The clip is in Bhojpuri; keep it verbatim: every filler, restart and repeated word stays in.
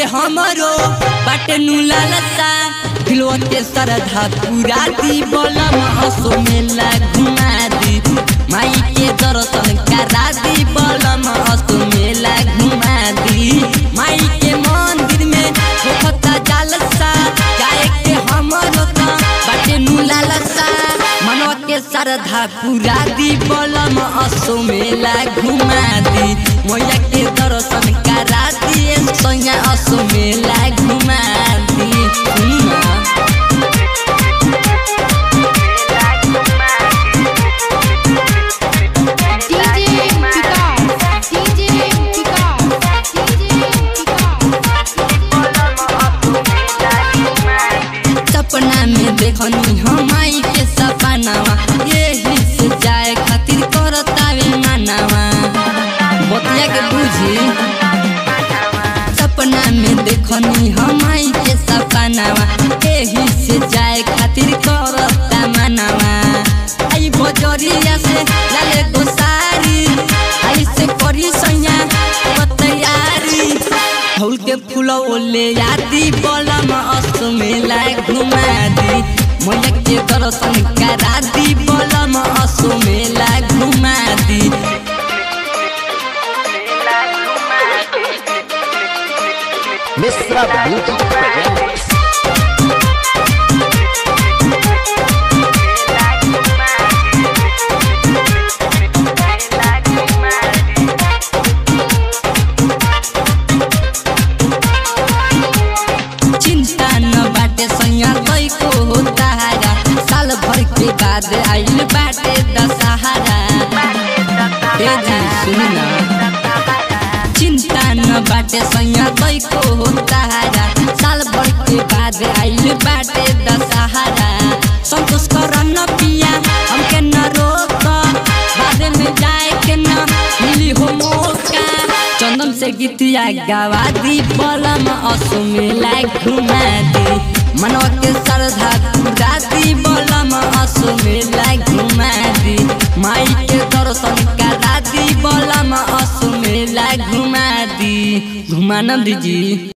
हमरो बाटे नु लालसा दिलवा के सरधा पूरा दी बोलम असो मेला घुमा दी माई के दर्शन करा दी बोलम असो मेला घुमा दी माई के मंदिर में होता जालसा जाए के हमरो त बाटे नु लालसा मनवा के सरधा पूरा दी बोलम असो मेला घुमा दी मैया के दर्शन करा दी सोया असो मेला घुमा दी सपना में देखनी हमाई के सपनावा यही से जाए खातिर करतावे मानावा बतिया के बुझी सपना में देखनी हमाई के सपनावा यही से जाए खातिर करता मानावा आई बजरिया से लाले गोसारी आई से करी सैया तैयारी फूल के फूलो ले आदि बोलम असो मेला घुमा दी मैया के दर्शन करा दी बोलम असो मेला घुमा दी मिश्रा ब्यूटी प्रेजेंट्स चिंता न बाटे सैया कोई को होता है साल भर के बाद आइल बाटे दशहरा जी सुनना चिंता न बाटे सैया कोई को होता है साल भर के बाद आइल बाटे दशहरा संतोष कर न पिया हमके न रोक बाद में जाए के न मिली हो मौका चंदन से गीतिया गवा दी बोलम असो मेला घुमा दी मनवा के सरधा पूरा दी बोलम असो मेला घुमा दी माई के दर्शन करा दी बोलम असो मेला घुमा दी घुमा न दीजी।